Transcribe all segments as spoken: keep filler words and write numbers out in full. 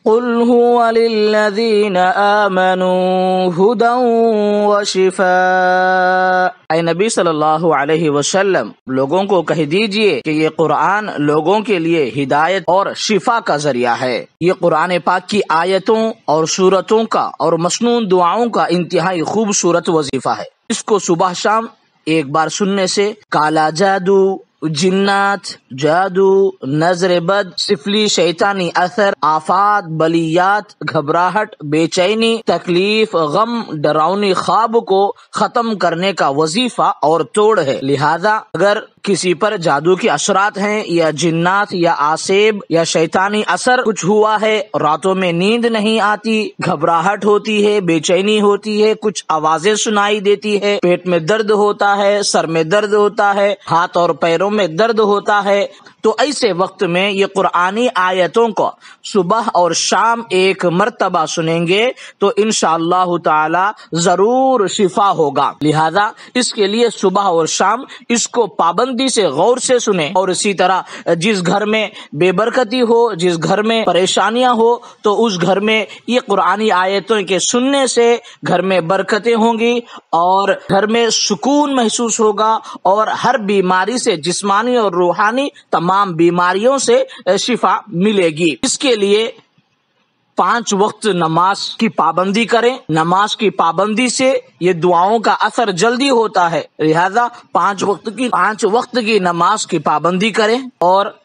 कुल हुवा लिल्लज़ीना आमनू हुदन व शिफा। ऐ नबी सल्लल्लाहु अलैहि वसल्लम, लोगों को कह दीजिए कि ये कुरान लोगों के लिए हिदायत और शिफा का जरिया है। ये कुरान पाक की आयतों और सूरतों का और मसनून दुआओं का इंतहाई खूबसूरत वजीफा है। इसको सुबह शाम एक बार सुनने से काला जादू, जिन्नात, जादू, नजर बद, सिफली, शैतानी असर, आफात, बलियात, घबराहट, बेचैनी, तकलीफ, गम, डरावनी ख्वाब को खत्म करने का वजीफा और तोड़ है। लिहाजा अगर किसी पर जादू के असरात हैं या जिन्नात या आसेब या शैतानी असर कुछ हुआ है, रातों में नींद नहीं आती, घबराहट होती है, बेचैनी होती है, कुछ आवाजें सुनाई देती है, पेट में दर्द होता है, सर में दर्द होता है, हाथ और पैरों में दर्द होता है, तो ऐसे वक्त में ये कुरानी आयतों को सुबह और शाम एक मर्तबा सुनेंगे तो इंशाअल्लाह ताला जरूर शिफा होगा। लिहाजा इसके लिए सुबह और शाम इसको पाबंदी से गौर से सुने। और इसी तरह जिस घर में बेबरकती हो, जिस घर में परेशानियां हो, तो उस घर में ये कुरानी आयतों के सुनने से घर में बरकतें होंगी और घर में सुकून महसूस होगा और हर बीमारी से, जिस्मानी और रूहानी तमाम बीमारियों से शिफा मिलेगी। इसके लिए पांच वक्त नमाज की पाबंदी करें। नमाज की पाबंदी से ये दुआओं का असर जल्दी होता है। लिहाजा पांच वक्त की पांच वक्त की नमाज की पाबंदी करें और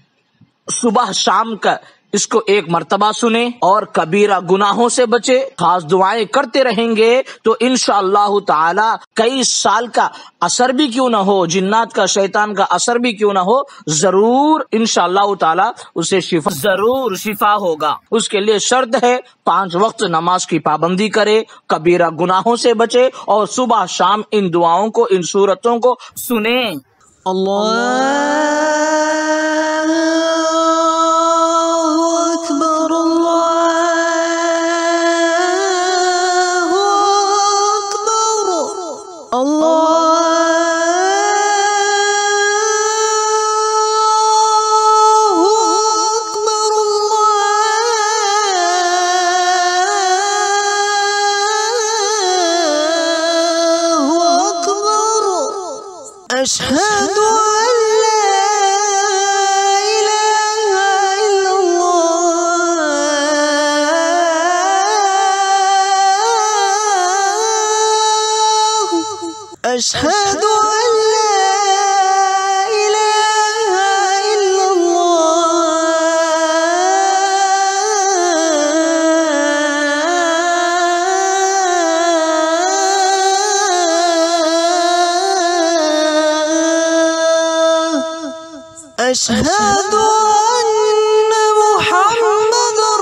सुबह शाम का इसको एक मर्तबा सुने और कबीरा गुनाहों से बचे। खास दुआएं करते रहेंगे तो इंशाअल्लाह ताला कई साल का असर भी क्यों ना हो, जिन्नात का, शैतान का असर भी क्यों ना हो, जरूर इंशाअल्लाह ताला उसे शिफा जरूर शिफा होगा। उसके लिए शर्त है पांच वक्त नमाज की पाबंदी करे, कबीरा गुनाहों से बचे और सुबह शाम इन दुआओं को, इन सूरतों को सुने। अल्लाह अशहदु अल्ला इलाहा इल्लल्लाह अशहदु अल्ला इलाहा इल्लल्लाह अशहदु अन्ना मुहम्मदुर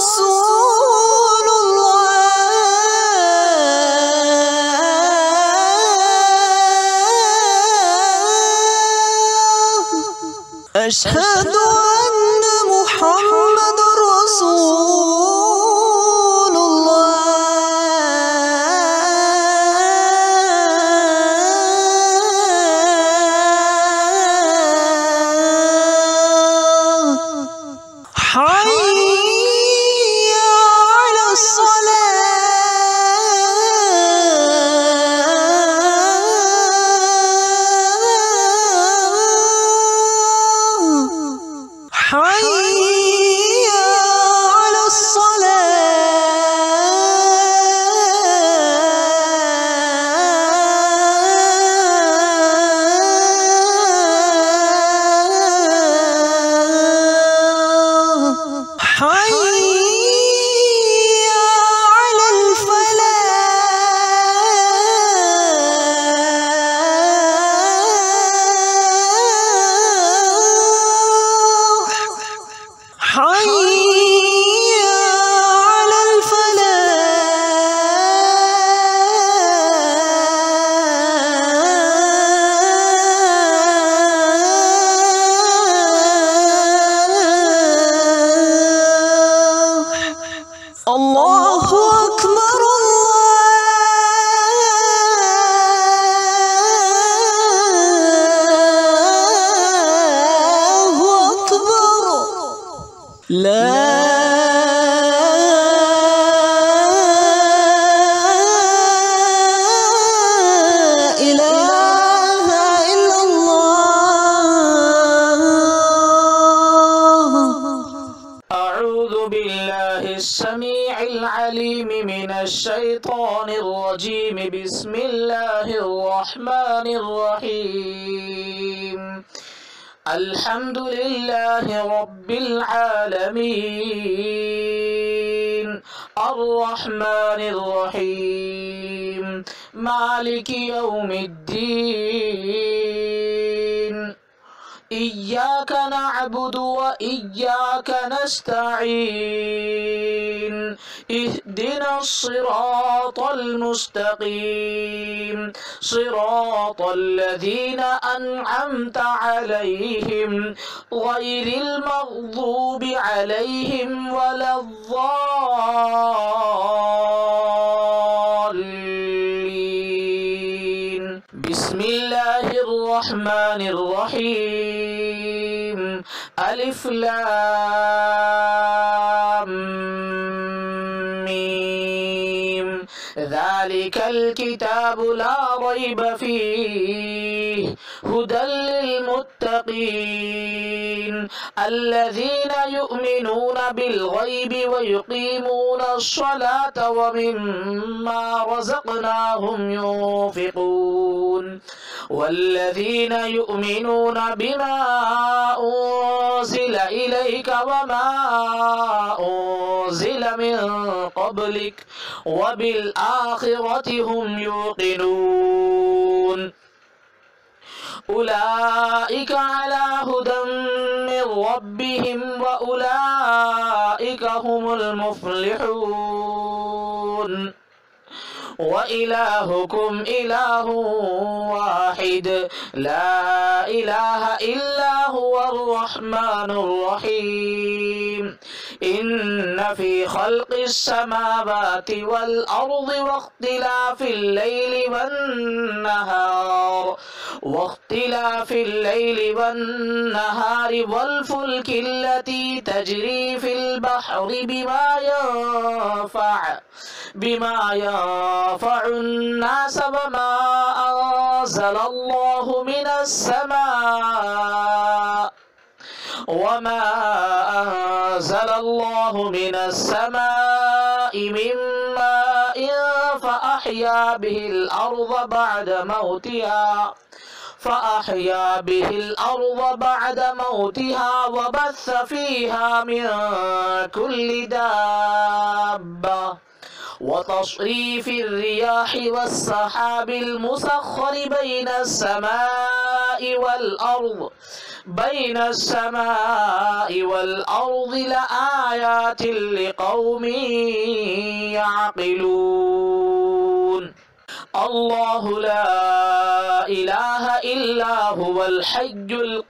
रसूलुल्लाह अशहदु अन्ना मुहम्मदुर अल्लाहु अकबर अल्लाहु अकबर ला أعوذ بالله السميع العليم من الشيطان الرجيم. بسم الله الرحمن الرحيم. الحمد لله رب العالمين الرحمن الرحيم مالك يوم الدين. إياك نعبد وإياك نستعين. اهدنا الصراط المستقيم صراط الذين أنعمت عليهم غير المغضوب عليهم ولا الضالين. بسم الله الرحمن الرحيم. ألف لام ميم. ذلك الكتاب لا ريب فيه هدى للمتقين الذين يؤمنون بالغيب ويقيمون الصلاة ومما رزقناهم ينفقون والذين يؤمنون بما أنزل إليك وما أنزل من قبلك وبالآخرة هم يوقنون. أولئك على هدى من ربهم وأولئك هم المفلحون. وإلهكم إله واحد لا إله إلا هو الرحمن الرحيم. إن في خلق السماوات والأرض واختلاف الليل والنهار واختلاف الليل والنهار والفلك التي تجري في البحر بما ينفع بما ينفع الناس وما أنزل الله من السماء وما أنزل الله من السماء من ماء فأحيا به الأرض بعد موتها فأحيا به الأرض بعد موتها وبث فيها من كل دابة وتصريف الرياح والسحاب المسخر بين السماء والأرض بين السماء والأرض لآيات لقوم يعقلون. الله لا إله إلا هو الحي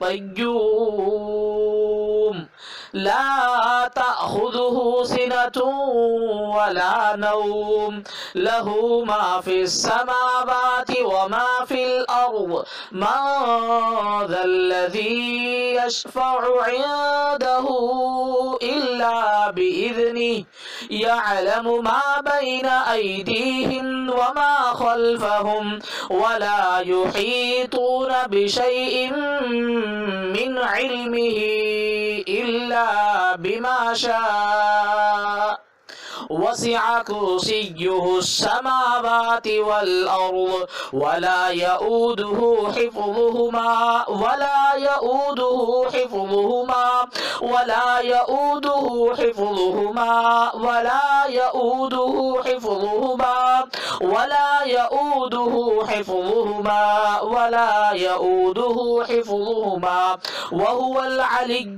القيوم لا تأخذه سنة ولا نوم له ما في السماوات وما في الأرض. من ذا الذي يشفع عنده إلا بإذنه يعلم ما بين أيديهم وما خلفهم ولا يحيطون بشيء من علمه إلا بما شاء. وسع كرسيه السماوات والأرض ولا يؤوده حفظهما ولا يؤوده حفظهما ولا يؤوده حفظهما ولا يؤوده حفظهما ولا يؤوده حفظهما ولا يؤوده حفظهما وهو العلي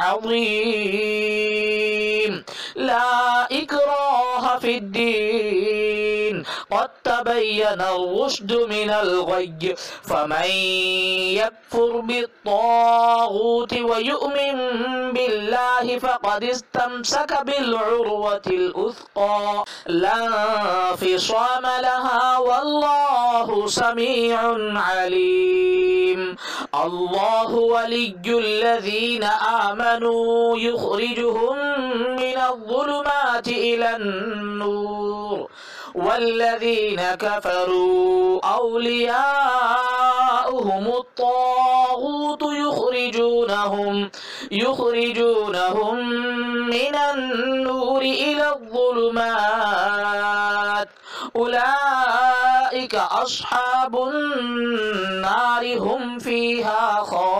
العظيم. لا إكراه في الدين قد تبين الرشد من الغي فمن يكفر بالطاغوت ويؤمن بالله فقد استمسك بالعروة الأثقى لا انفصام لها والله سميع عليم. الله ولي الذين آمنوا يخرجهم من الظلمات إلى النور والذين كفروا أولياؤهم وليهم الطاغوت يخرجونهم يخرجونهم من النور إلى الظلمات أولئك أصحاب النار هم فيها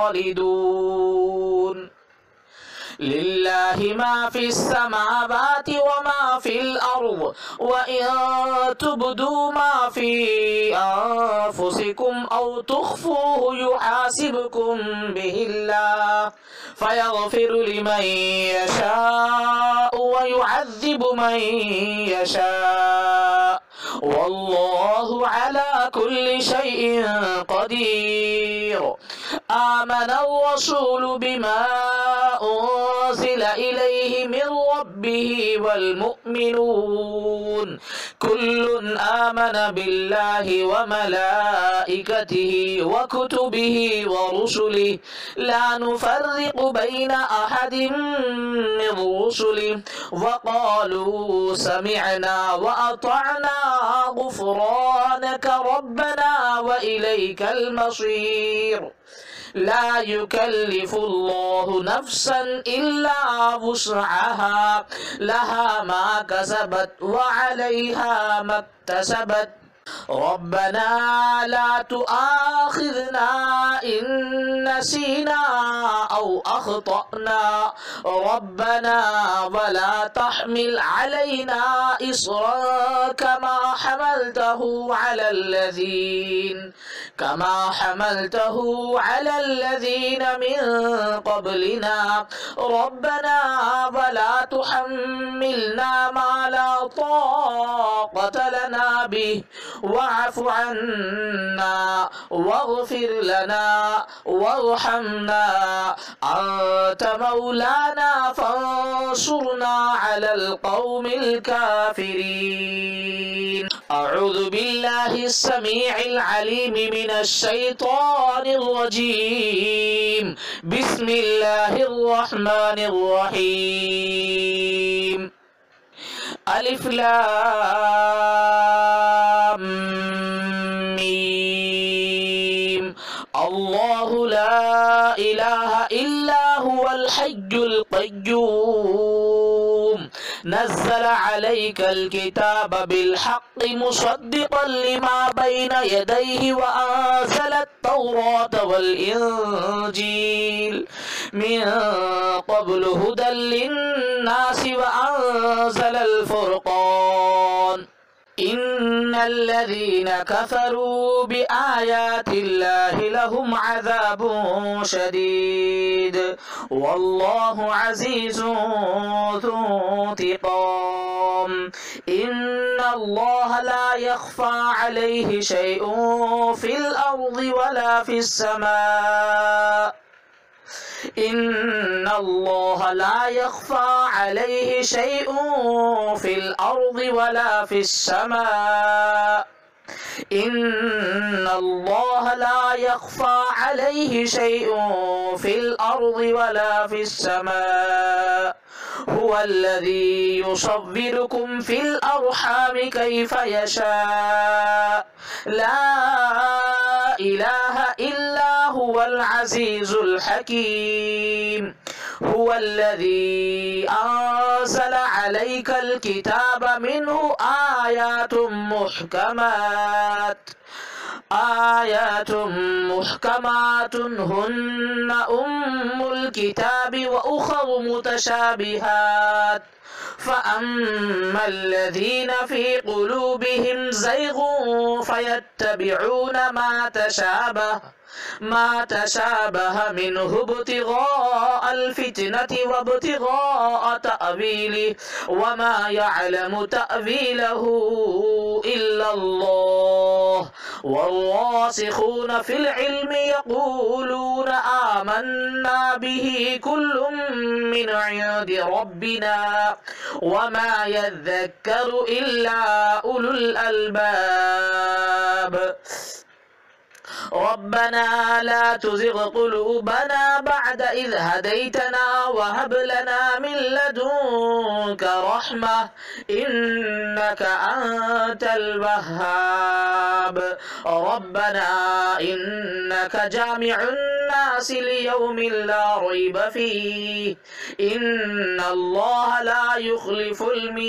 خالدون لله ما في السماوات وما في الأرض وإن تبدوا ما في أنفسكم أو تخفوه يحاسبكم به الله فيغفر لمن يشاء ويعذب من يشاء والله على كل شيء قدير آمن الرسول بما أنزل إليه من ربه والمؤمنون كل آمن بالله وملائكته وكتبه ورسله لا نفرق بين أحد من رسله وقالوا سمعنا وأطعنا غفرانك ربنا وإليك المصير لا يكلف الله نفسا إلا وسعها لها ما كسبت وعليها ما اكتسبت ربنا لا تؤاخذنا إن نسينا أو أخطأنا ربنا ولا تحمل علينا إصرا كما حملته على الذين كما حملته على الذين من قبلنا ربنا ولا تحملنا ما لا طاقة لنا به واعف عنا واغفر لنا وارحمنا أنت مولانا فانصرنا على القوم الكافرين أعوذ بالله السميع العليم من الشيطان الرجيم بسم الله الرحمن الرحيم ألف لام ميم الله لا إله إلا هو الحي القيوم نزل عليك الكتاب بالحق مصدقا لما بين يديه وأنزل التوراة والإنجيل من قبل هدى للناس وأنزل الفرقان إن الذين كفروا بآيات الله لهم عذاب شديد والله عزيز ذو انتقام إن الله لا يخفى عليه شيء في الأرض ولا في السماء إن الله لا يخفى عليه شيء في الأرض ولا في السماء إن الله لا يخفى عليه شيء في الأرض ولا في السماء هو الذي يصوركم في الأرحام كيف يشاء لا إله إلا هو العزيز الحكيم هو الذي أنزل عليك الكتاب منه آيات محكمات آيات محكمات هن أم الكتاب وأخر متشابهات فأما الذين في قلوبهم زيغ فيتبعون ما تشابه ما تشابه منه ابتغاء الفتنة وابتغاء تأويله وما يعلم تأويله إلا الله والراسخون في العلم يقولون آمنا به كل من عند ربنا وما يذكر إلا أولو الألباب ربنا لا تزغ قلوبنا بعد إذ هديتنا وهب لنا من لدنك رحمة إنك أنت الوهاب ربنا إنك جامع الناس ليوم لا ريب فيه إن الله لا يخلف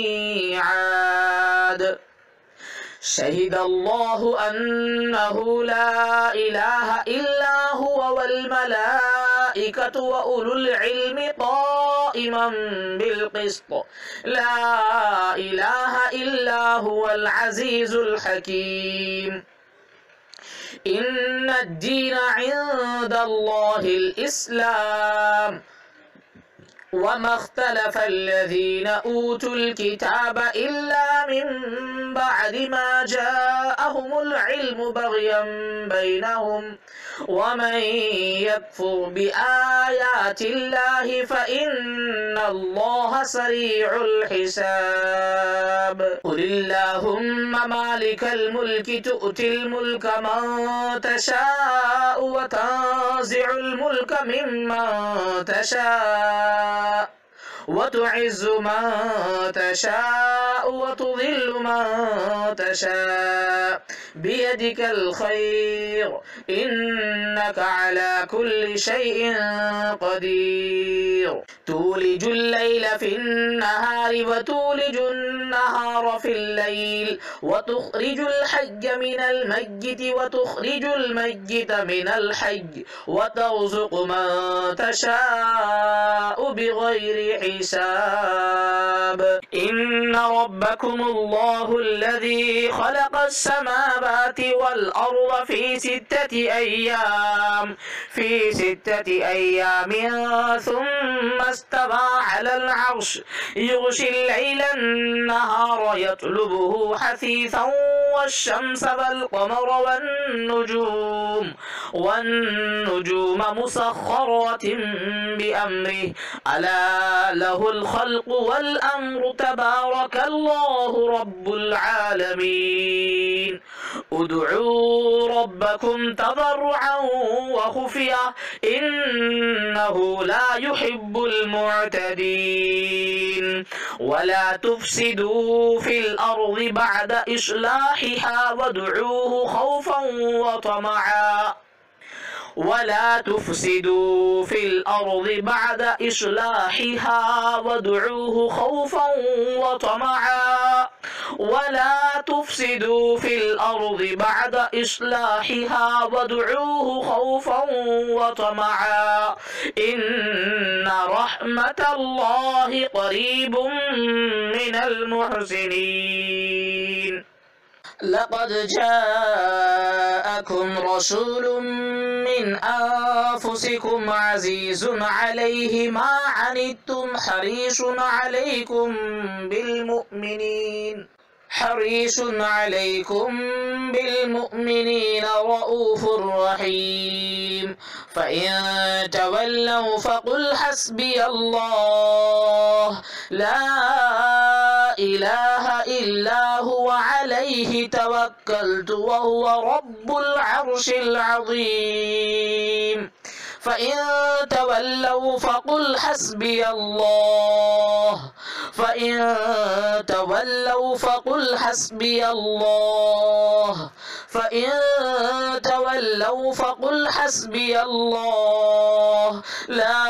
الميعاد شهد الله أنه لا إله إلا هو والملائكة وأولو العلم قائما بالقسط لا إله إلا هو العزيز الحكيم إن الدين عند الله الإسلام وما اختلف الذين أوتوا الكتاب إلا من بعد ما جاءهم العلم بغيا بينهم ومن يكفر بآيات الله فإن الله سريع الحساب قل اللهم مالك الملك تؤتي الملك من تشاء وتنزع الملك ممن تشاء وتعز من تشاء وتذل من تشاء بيدك الخير إنك على كل شيء قدير تولج الليل في النهار وتولج النهار في الليل وتخرج الحي من الميت وتخرج الميت من الحي وترزق من تشاء بغير حساب إن ربكم الله الذي خلق السماوات والأرض في ستة أيام في ستة أيام ثم استوى على العرش يغشي الليل النهار يطلبه حثيثا والشمس والقمر والنجوم والنجوم مسخرات بأمره ألا له الخلق والأمر تبارك الله رب العالمين ادعوا ربكم تضرعا وخفية إنه لا يحب المعتدين ولا تفسدوا في الأرض بعد إصلاحها وادعوه خوفا وطمعا ولا تفسدوا في الأرض بعد إصلاحها وادعوه خوفا وطمعا ولا تفسدوا في الأرض بعد إصلاحها وادعوه خوفا وطمعا إن رحمة الله قريب من المحسنين لقد جاءكم رسول من أنفسكم عزيز عليه ما عنتم حريص عليكم بالمؤمنين حريص عليكم بالمؤمنين رؤوف رحيم فإن تولوا فقل حسبي الله لا إله إلا هو عليه توكلت وهو رب العرش العظيم فإن تولوا فقل حسبي الله فإن تولوا فقل حسبي الله فإن تولوا فقل حسبي الله لا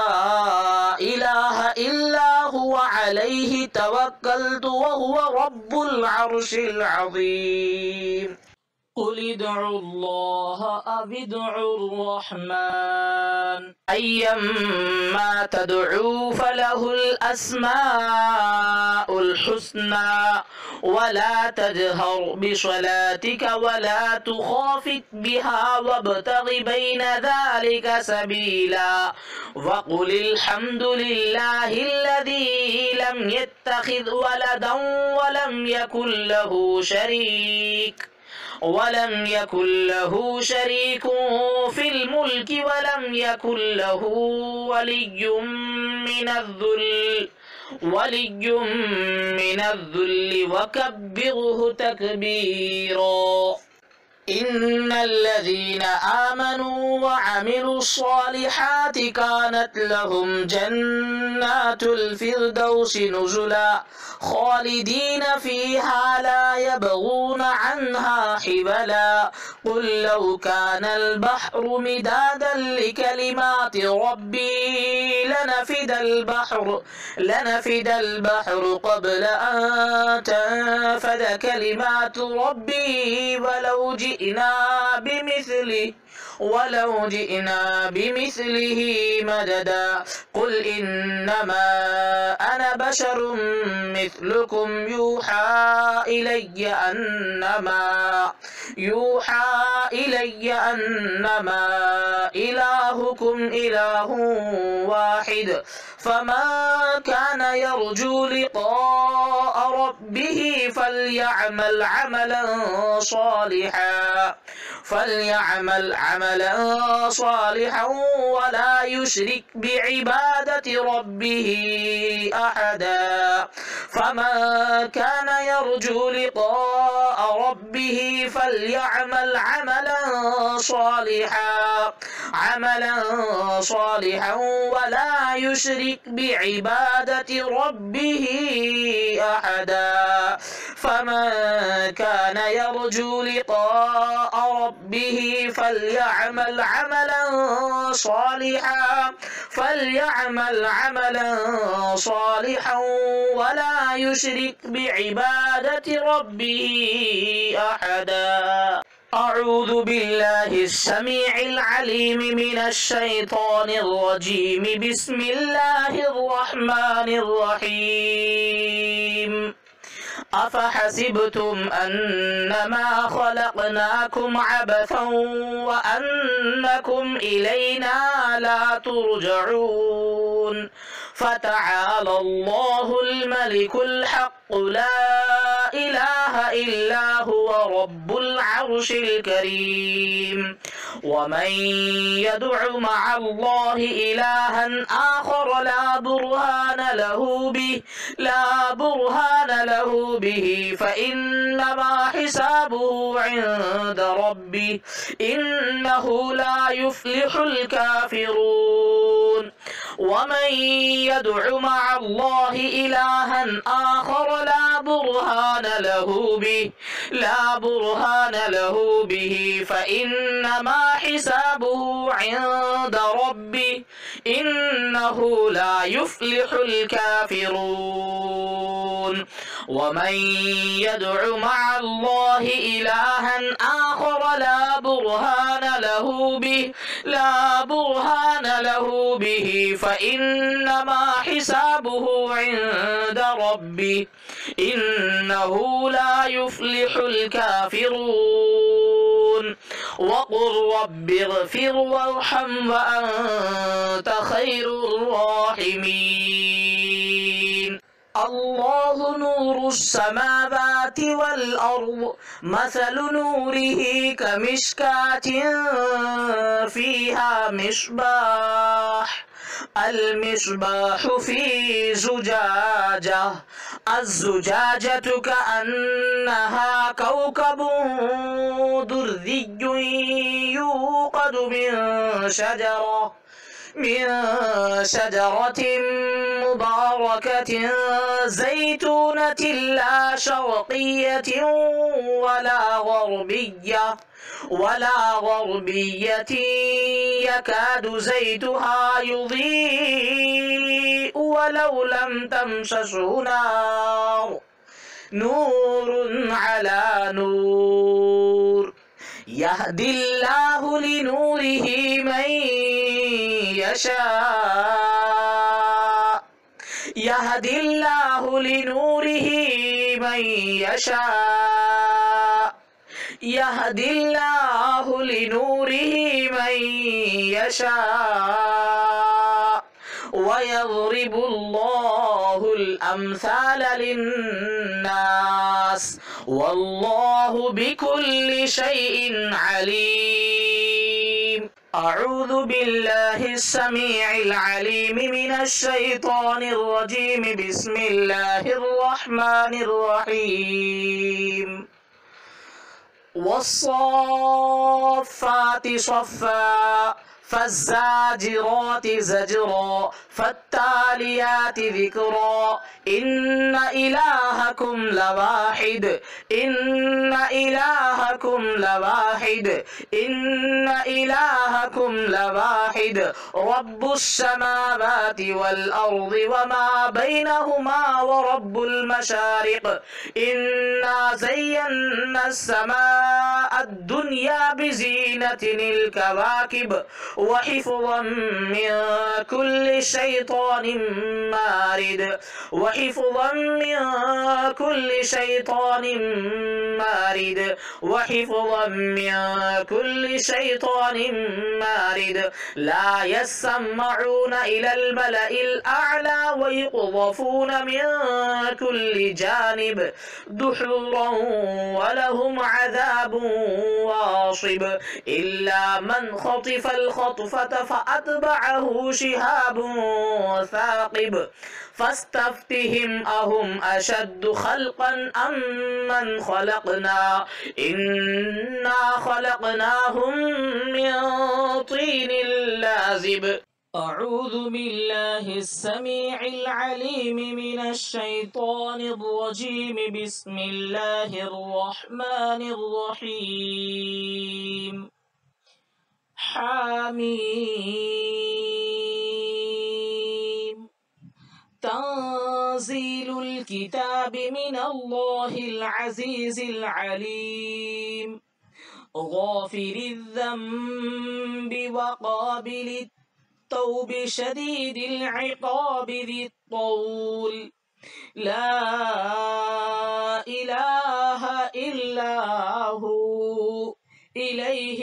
إله إلا هو عليه توكلت وهو رب العرش العظيم قل ادعوا الله أو ادعوا الرحمن أيما تدعوا فله الأسماء الحسنى ولا تجهر بصلاتك ولا تخافت بها وابتغ بين ذلك سبيلا وقل الحمد لله الذي لم يتخذ ولدا ولم يكن له شريك ولم يكن له شريك في الملك ولم يكن له ولي من الذل ولي من الذل وكبره تكبيرا إن الذين آمنوا وعملوا الصالحات كانت لهم جنات الفردوس نزلا خالدين فيها لا يبغون عنها حبلا قل لو كان البحر مدادا لكلمات ربي لنفد البحر لنفد البحر قبل أن تنفد كلمات ربي ولو جئنا بمثله ولو جئنا بمثله مددا قل إنما أنا بشر مثلكم يوحى إلي أنما يوحى إلي أنما إلهكم إله واحد فمن كان يرجو لقاء ربه فليعمل عملا صالحا فليعمل عملا صالحا ولا يشرك بعبادة ربه أحدا فمن كان يرجو لقاء ربه فليعمل عملا صالحا عملا صالحا ولا يشرك بعبادة ربه أحدا فمن كان يرجو لقاء ربه فليعمل عملا صالحا فليعمل عملا صالحا ولا يشرك بعبادة ربه أحدا أعوذ بالله السميع العليم من الشيطان الرجيم بسم الله الرحمن الرحيم أفحسبتم أنما خلقناكم عبثا وأنكم إلينا لا ترجعون فتعالى الله الملك الحق لا إله إلا هو رب العرش الكريم ومن يدع مع الله إلها آخر لا برهان له به لا برهان له به فإنما حسابه عند ربه إنه لا يفلح الكافرون ومن يدع مع الله إلها آخر لا برهان له به لا برهان له به فإنما حسابه عند ربه إنه لا يفلح الكافرون ومن يدع مع الله إلها آخر لا برهان له به لا برهان له به فإنما حسابه عند ربه إنه لا يفلح الكافرون وقل رب اغفر وارحم وأنت خير الراحمين الله نور السماوات والأرض مثل نوره كمشكاة فيها مصباح المصباح في زجاجة الزجاجة كأنها كوكب دري يوقد من شجرة من شجرة مباركة زيتونة لا شرقية ولا غربية ولا غربية يكاد زيتها يضيء ولو لم تمسسه نار نور على نور يهدي الله لنوره من يشاء يهدي الله لنوره من يشاء يهدي الله لنوره من يشاء ويضرب الله الأمثال للناس والله بكل شيء عليم. أعوذ بالله السميع العليم من الشيطان الرجيم. بسم الله الرحمن الرحيم. والصافات صفا فالزاجرات زجرا فالتاليات ذكرا إن إلهكم لواحد إن إلهكم لواحد إن إلهكم لواحد رب السماوات والأرض وما بينهما ورب المشارق إنا زينا السماء الدنيا بزينة الكواكب وحفظا من كل شيطان مارد وحفظا من كل شيطان مارد وحفظا من كل شيطان مارد لا يسمعون إلى الملأ الأعلى ويقذفون من كل جانب دحورا ولهم عذاب واصب إلا من خطف الخطفة فأتبعه شهاب ثاقب فاستفتهم أهم أشد خلقا أم من خلقنا إنا خلقناهم من طين لازب. أعوذ بالله السميع العليم من الشيطان الرجيم. بسم الله الرحمن الرحيم. حميم. تنزيل الكتاب من الله العزيز العليم. غافر الذنب وقابل التوب شديد العقاب ذي الطول لا إله إلا هو إليه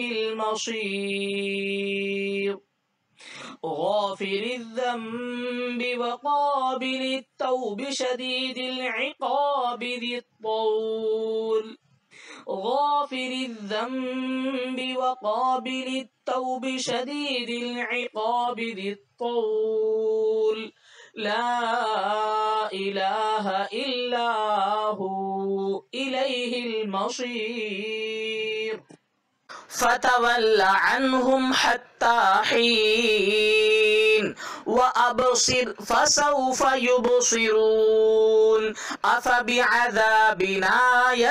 المصير. غافر الذنب وقابل التوب شديد العقاب ذي الطول غافر الذنب وقابل التوب شديد العقاب ذي الطول لا إله إلا هو إليه المصير. فتول عنهم حتى حين وأبصر فسوف يبصرون أفبعذابنا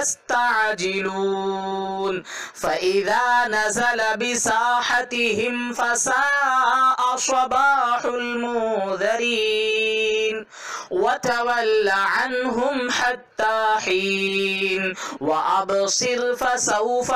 يستعجلون فإذا نزل بساحتهم فساء صباح المنذرين وتول عنهم حتى حين وأبصر فسوف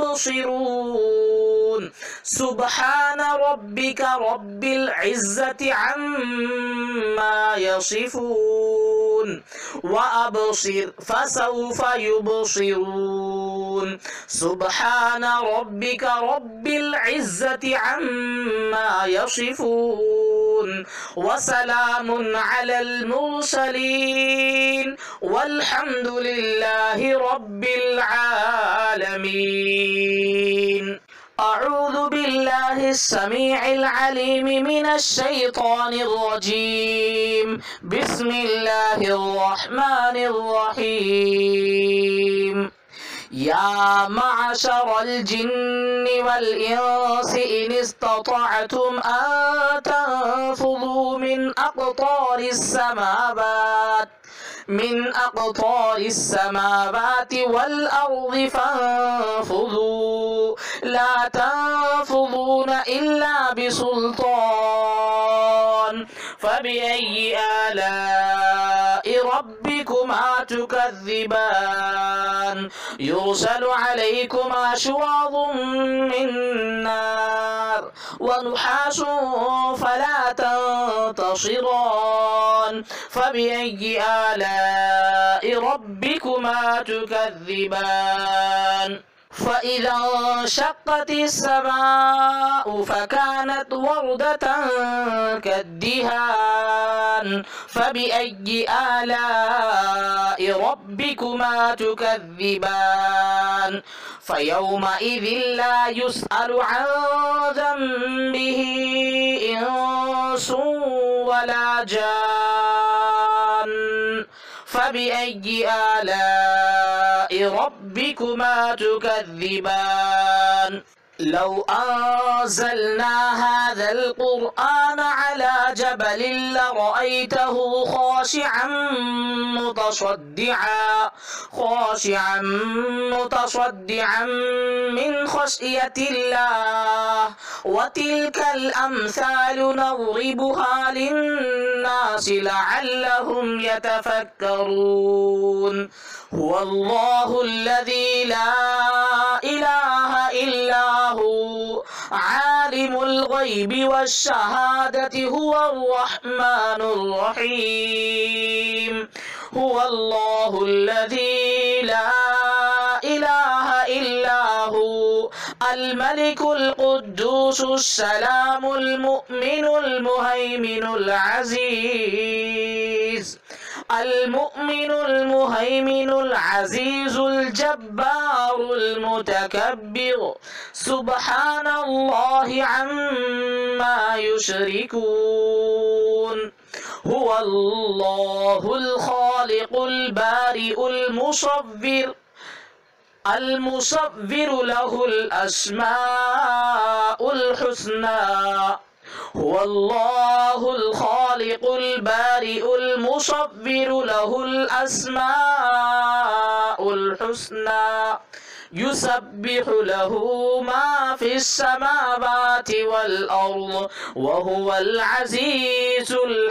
يبصرون سبحان ربك رب العزة عما يصفون وأبصر فسوف يبصرون سبحان ربك رب العزة عما يصفون وسلام على المرسلين والحمد لله رب العالمين. أعوذ بالله السميع العليم من الشيطان الرجيم. بسم الله الرحمن الرحيم. يا معشر الجن والإنس إن استطعتم أن تنفذوا من أقطار السماوات من أقطار السماوات والأرض فانفذوا لا تنفذون إلا بسلطان فبأي آلاء ربكما تكذبان يرسل عليكما شواظ من نار ونحاس فلا تنتصران فبأي آلاء ربكما تكذبان فإذا انشقت السماء فكانت وردة كالدهان فبأي آلاء ربكما تكذبان فيومئذ لا يسأل عن ذنبه إنس ولا جان فبأي آلاء ربكما تكذبان لو أنزلنا هذا القرآن على جبل لرأيته خاشعا متصدعا خاشعا متصدعا من خشية الله وتلك الأمثال نضربها للناس لعلهم يتفكرون هو الله الذي لا إله إلا هو عالم الغيب والشهادة هو الرحمن الرحيم هو الله الذي لا إله إلا هو الملك القدوس السلام المؤمن المهيمن العزيز المؤمن المهيمن العزيز الجبار المتكبر سبحان الله عما يشركون هو الله الخالق البارئ المصور المصور له الأسماء الحسنى هو الله الخالق البارئ المصور له الأسماء الحسنى يسبح له ما في السماوات والأرض وهو العزيز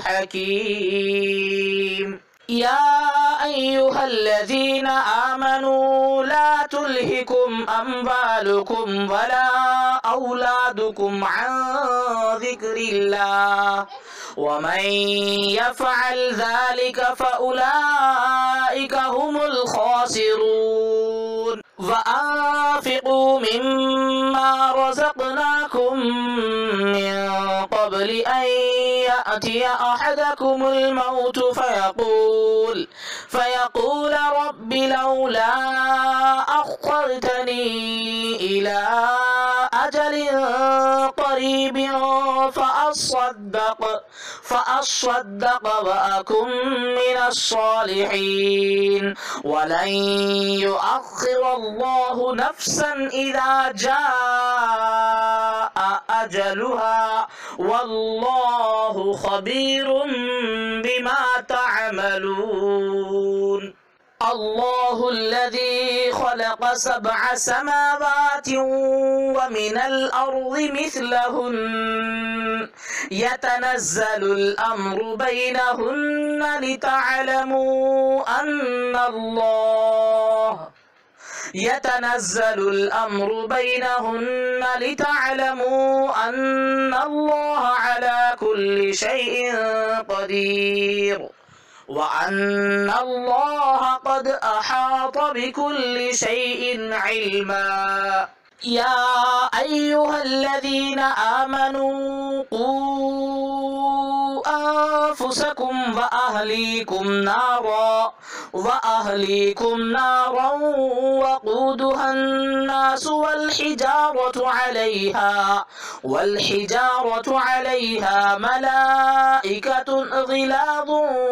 الحكيم يا أيها الذين آمنوا لا تلهكم أموالكم ولا أولادكم عن ذكر الله ومن يفعل ذلك فأولئك هم الخاسرون وأنفقوا مما رزقناكم من قبل أن يأتي أحدكم الموت فيقول فيقول رب لولا أخرتني إلى أجل قريب فأصدق فأصدق وأكن من الصالحين ولن يؤخر الله نفسا إذا جاء أجلها والله خبير بما تعملون الله الذي خلق سبع سماوات ومن الأرض مثلهن يتنزل الأمر بينهن لتعلموا أن الله يتنزل الأمر بينهن لتعلموا أن الله على كل شيء قدير وأن الله قد أحاط بكل شيء علما يا أيها الذين آمنوا قوا أنفسكم وأهليكم نارا وأهليكم نارا وقودها الناس والحجارة عليها والحجارة عليها ملائكة غلاظ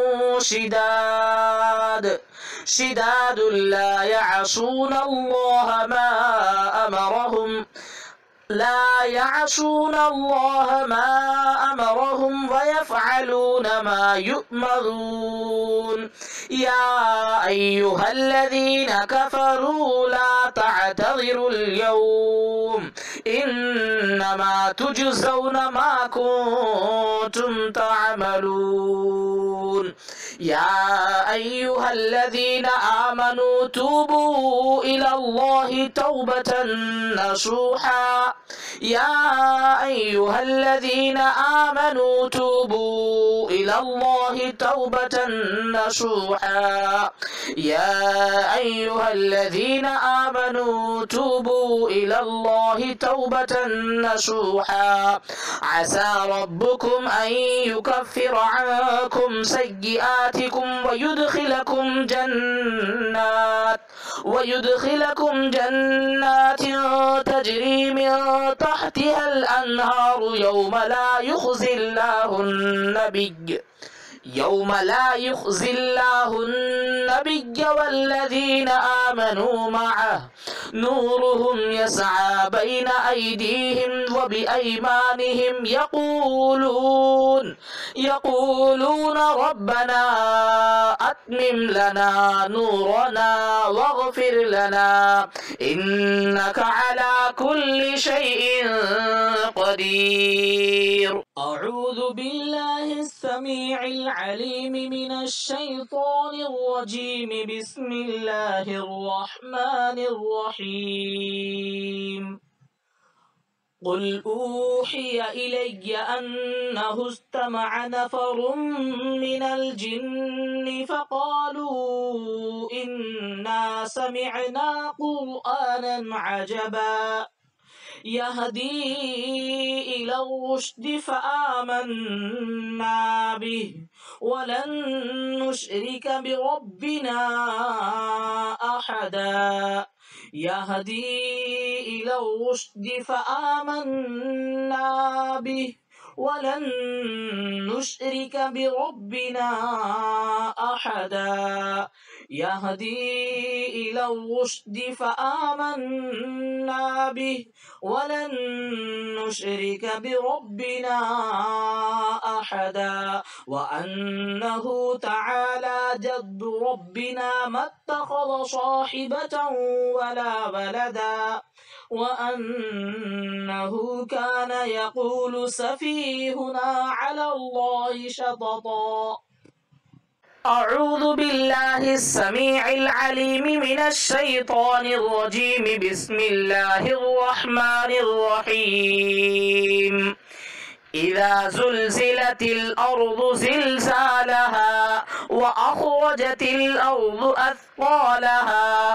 شداد شداد لا يعصون الله ما أمرهم لا يعصون الله ما أمرهم ويفعلون ما يؤمرون يا أيها الذين كفروا لا تعتذروا اليوم إنما تجزون ما كنتم تعملون يا أيها الذين آمنوا توبوا إلى الله توبة نصوحا يا أيها الذين آمنوا توبوا إلى الله توبة نصوحا يا أيها الذين آمنوا توبوا إلى الله توبة نصوحا عسى ربكم أن يكفر عنكم سيئاتكم ويدخلكم جنات ويدخلكم جنات تجري من تحتها الأنهار يوم لا يخزي الله النبي يوم لا يخزي الله النبي والذين آمنوا معه نورهم يسعى بين أيديهم وبأيمانهم يقولون يقولون ربنا أتمم لنا نورنا واغفر لنا إنك على كل شيء قدير. أعوذ بالله السميع العليم من الشيطان الرجيم. بسم الله الرحمن الرحيم. قل أوحي إلي أنه استمع نفر من الجن فقالوا إنا سمعنا قرآنا عجبا يهدي إلى الرشد فآمنا به ولن نشرك بربنا أحدا يهدي إلى الرشد فآمنا به ولن نشرك بربنا أحدا يهدي إلى الرشد فآمنا به ولن نشرك بربنا أحدا وأنه تعالى جد ربنا ما اتخذ صاحبة ولا ولدا وأنه كان يقول سفيهنا على الله شططا. أعوذ بالله السميع العليم من الشيطان الرجيم. بسم الله الرحمن الرحيم. إذا زلزلت الأرض زلزالها وأخرجت الأرض أثقالها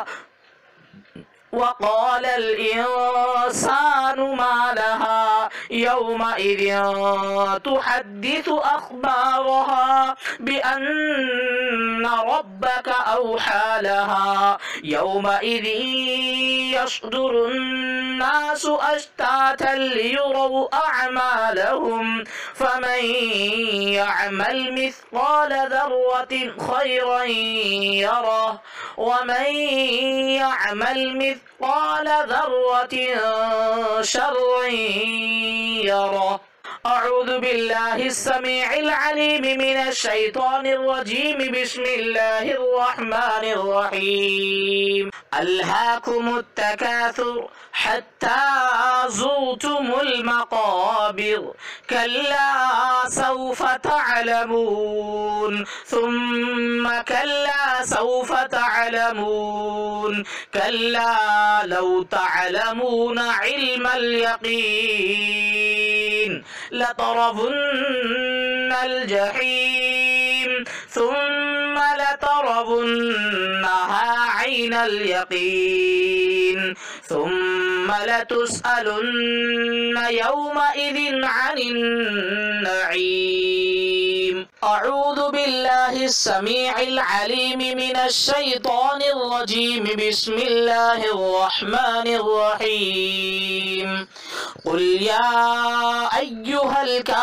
وقال الإنسان ما لها يومئذ تحدث أخبارها بأن ربك أوحى لها يومئذ يصدر الناس أشتاتا ليروا أعمالهم فمن يعمل مثقال ذرة خيرا يره ومن يعمل مثقال قال ذرة شرا يره. أعوذ بالله السميع العليم من الشيطان الرجيم. بسم الله الرحمن الرحيم. ألهاكم التكاثر حتى زرتم المقابر كلا سوف تعلمون ثم كلا سوف تعلمون كلا لو تعلمون علم اليقين لترون الجحيم ثم لترونها عين اليقين ثم لتسألن يومئذ عن النعيم. أعوذ بالله السميع العليم من الشيطان الرجيم. بسم الله الرحمن الرحيم. قل يا أيها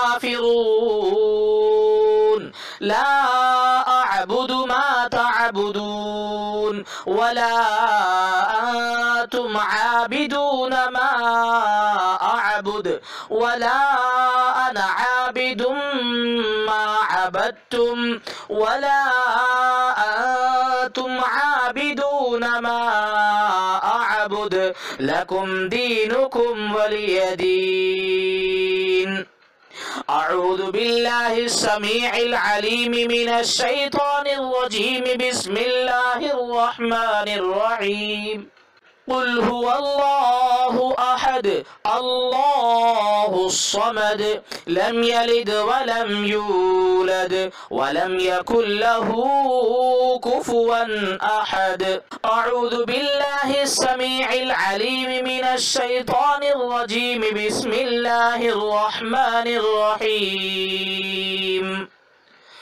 الكافرون لا أعبد ما تعبدون ولا أنتم عابدون ما أعبد ولا أنا عابد ما عبدتم ولا أنتم عابدون ما أعبد لكم دينكم ولي دين. أعوذ بالله السميع العليم من الشيطان الرجيم. بسم الله الرحمن الرحيم. قل هو الله أحد الله الصمد لم يلد ولم يولد ولم يكن له كفوا أحد. أعوذ بالله السميع العليم من الشيطان الرجيم. بسم الله الرحمن الرحيم.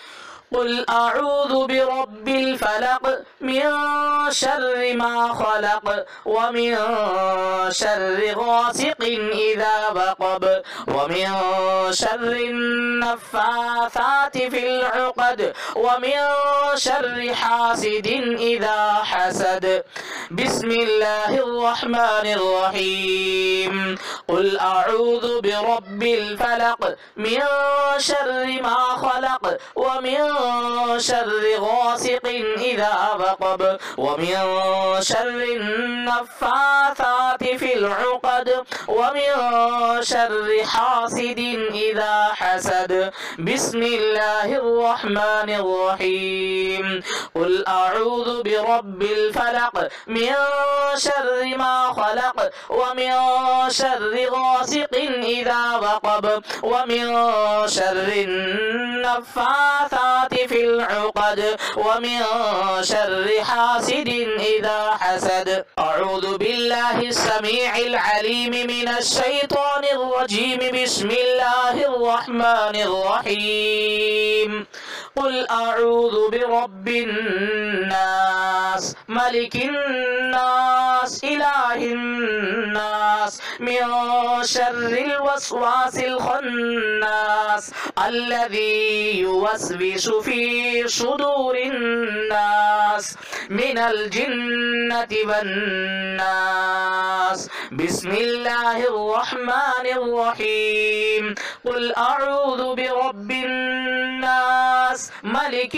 قل أعوذ برب الفلق من شر ما خلق ومن شر غاسق إذا وقب ومن شر النفاثات في العقد ومن شر حاسد إذا حسد. بسم الله الرحمن الرحيم. قل أعوذ برب الفلق من شر ما خلق ومن شر غاسق إذا وقب ومن شر النفاثات في العقد ومن شر حاسد إذا حسد. بسم الله الرحمن الرحيم. قل أعوذ برب الفلق من شر ما خلق ومن شر غاسق إذا وقب ومن شر النفاثات في العقد ومن شر حاسد إذا حسد. أعوذ بالله السميع العليم من الشيطان الرجيم. بسم الله الرحمن الرحيم. قل أعوذ برب الناس ملك الناس إله الناس من شر الوسواس الخناس الذي يوسوس في صدور الناس من الجنة والناس. بسم الله الرحمن الرحيم. قل أعوذ برب الناس ملك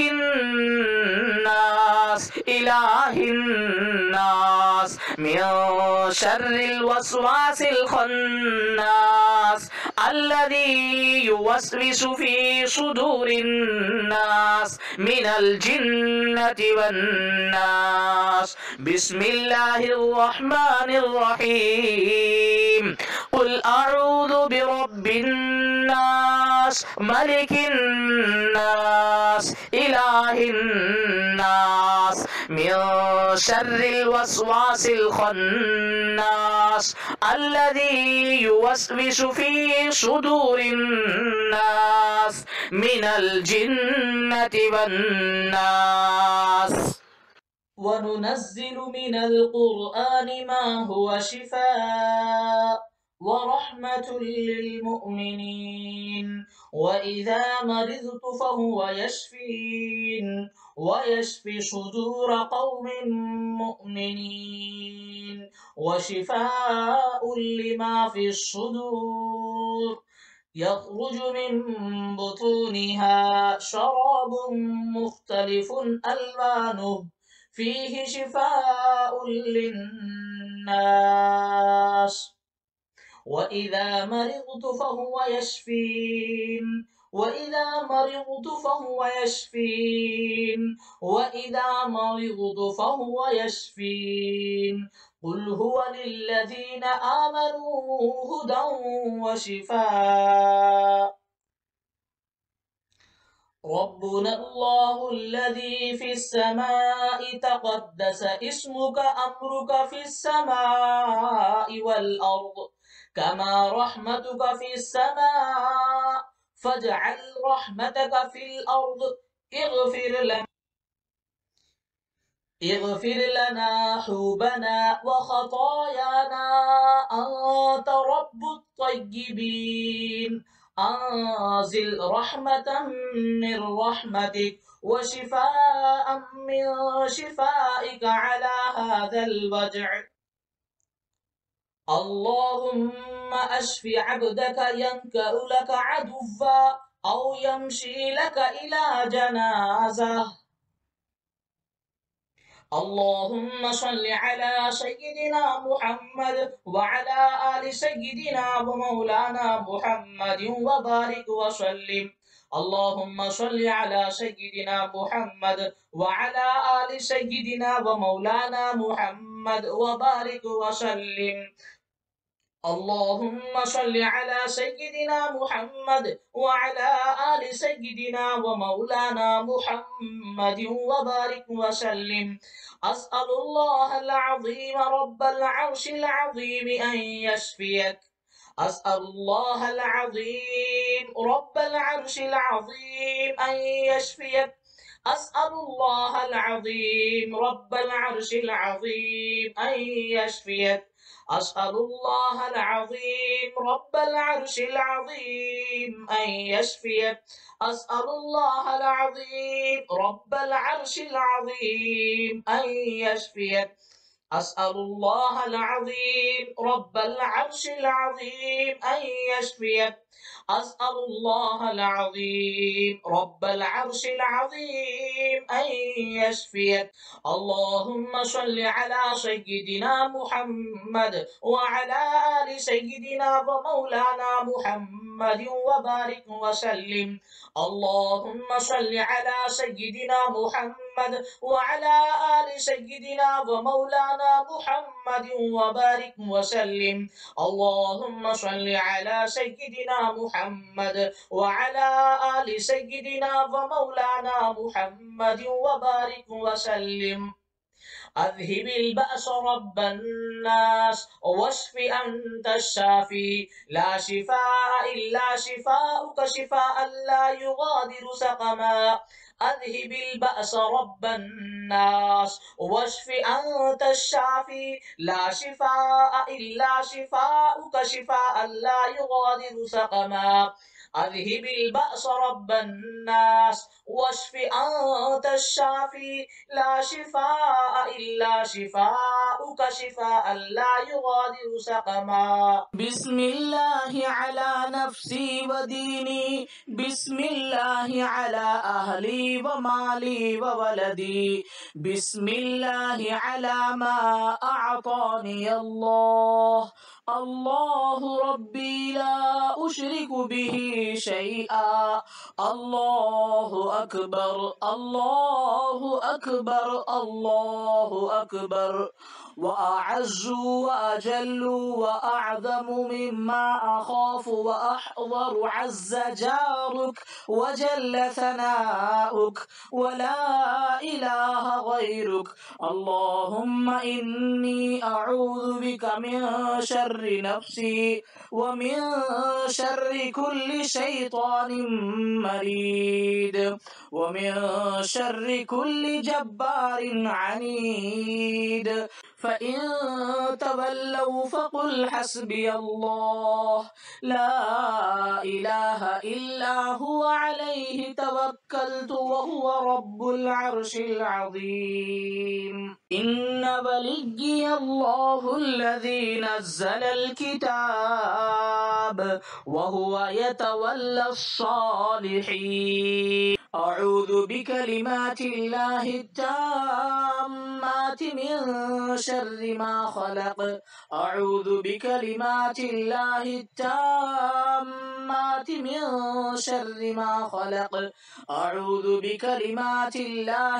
الناس إله الناس من شر الوسواس الخناس الذي يوسوس في صدور الناس من الجنة والناس. بسم الله الرحمن الرحيم. قل أعوذ برب الناس ملك الناس إله الناس من شر الوسواس الخناس الذي يوسوس في صدور الناس من الجنة والناس. وننزل من القرآن ما هو شفاء ورحمة للمؤمنين وإذا مرضت فهو يشفين ويشفي صدور قوم مؤمنين وشفاء لما في الصدور. يخرج من بطونها شراب مختلف ألوانه فيه شفاء للناس وإذا مرضت فهو يشفين وإذا مرضت فهو يشفين وإذا مرضت فهو يشفين. قل هو للذين آمنوا هدى وشفاء. ربنا الله الذي في السماء تقدس اسمك أمرك في السماء والأرض كما رحمتك في السماء فاجعل رحمتك في الأرض. اغفر لنا اغفر لنا حوبنا وخطايانا أنت رب الطيبين. أنزل رحمة من رحمتك وشفاء من شفائك على هذا الوجع. اللهم أشف عبدك ينكأ لك عدوا أو يمشي لك إلى جنازة. اللهم صل على سيدنا محمد وعلى آل سيدنا ومولانا محمد وبارك وسلم. اللهم صل على سيدنا محمد وعلى آل سيدنا ومولانا محمد وبارك وسلم. اللهم صل على سيدنا محمد وعلى آل سيدنا ومولانا محمد وبارك وسلم. أسأل الله العظيم رب العرش العظيم أن يشفيك. أسأل الله العظيم رب العرش العظيم أن يشفيك أسأل الله العظيم رب العرش العظيم أن يشفيك أسأل الله العظيم رب العرش العظيم أن يشفيك أسأل الله العظيم رب العرش العظيم أن يشفيك أسأل الله العظيم رب العرش العظيم أن يشفيك أسأل الله العظيم رب العرش العظيم أن يشفيك اللهم صل على سيدنا محمد وعلى آل سيدنا ومولانا محمد وبارك وسلم اللهم صل على سيدنا محمد وعلى آل سيدنا ومولانا محمد وبارك وسلم اللهم صل على سيدنا محمد وعلى آل سيدنا ومولانا محمد وبارك وسلم أذهب البأس رب الناس واشف أنت الشافي لا شفاء إلا شفاءك شفاء لا يغادر سقما أذهب البأس رب الناس واشف أنت الشافي لا شفاء إلا شفاءك شفاء لا يغادر سقما أذهب البأس رب الناس واشف أنت الشافي لا شفاء إلا شفاءك شفاء لا يغادر سقما بسم الله على نفسي وديني بسم الله على أهلي ومالي وولدي بسم الله على ما أعطاني الله الله ربي لا أشرك به شيئا الله أكبر الله أكبر الله أكبر وأعز وأجل وأعظم مما أخاف وأحضر عز جارك وجل ثناؤك ولا إله غيرك اللهم إني أعوذ بك من شر نفسي ومن شر كل شيطان مريد ومن شر كل جبار عنيد فإن تولوا فقل حسبي الله لا إله إلا هو عليه توكلت وهو رب العرش العظيم إن وليي الله الذي نزل الكتاب وهو يتولى الصالحين أعوذ بكلمات الله التامات من شر ما خلق أعوذ بكلمات الله التامات من شر ما خلق أعوذ بكلمات الله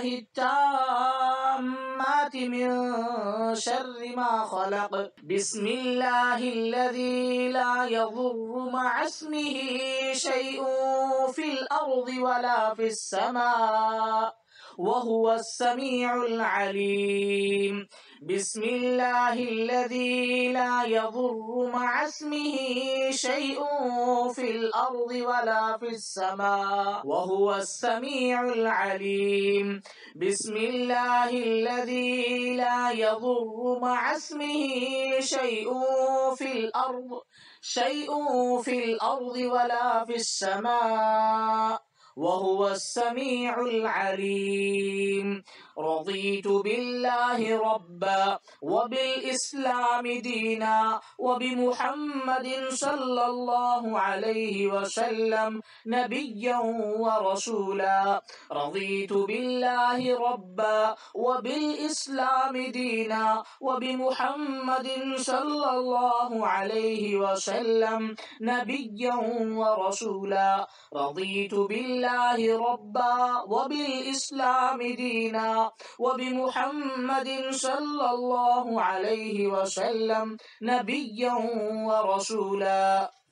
التامات من شر ما خلق بسم الله الذي لا يضر مع اسمه شيء في الأرض ولا في السماء وهو السميع العليم بسم الله الذي لا يضر مع اسمه شيء في الأرض ولا في السماء وهو السميع العليم بسم الله الذي لا يضر مع اسمه شيء في الأرض شيء في الأرض ولا في السماء وهو السميع العليم رضيت بالله ربا وبالإسلام دينا وبمحمد صلى الله عليه وسلم نبيا ورسولا رضيت بالله ربا وبالإسلام دينا وبمحمد صلى الله عليه وسلم نبيا ورسولا رضيت بالله الله ربا وبالإسلام دينا وبمحمد صلى الله عليه وسلم نبيا ورسولا